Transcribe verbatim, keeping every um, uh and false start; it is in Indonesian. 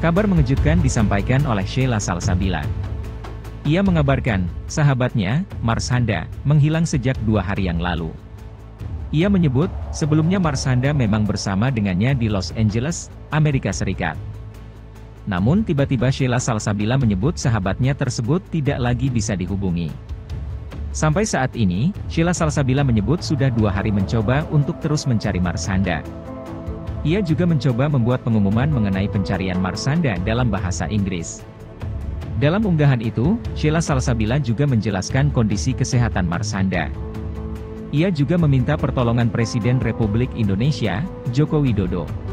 Kabar mengejutkan disampaikan oleh Sheila Salsabila. Ia mengabarkan, sahabatnya, Marshanda, menghilang sejak dua hari yang lalu. Ia menyebut, sebelumnya Marshanda memang bersama dengannya di Los Angeles, Amerika Serikat. Namun tiba-tiba Sheila Salsabila menyebut sahabatnya tersebut tidak lagi bisa dihubungi. Sampai saat ini, Sheila Salsabila menyebut sudah dua hari mencoba untuk terus mencari Marshanda. Ia juga mencoba membuat pengumuman mengenai pencarian Marshanda dalam bahasa Inggris. Dalam unggahan itu, Sheila Salsabila juga menjelaskan kondisi kesehatan Marshanda. Ia juga meminta pertolongan Presiden Republik Indonesia, Joko Widodo.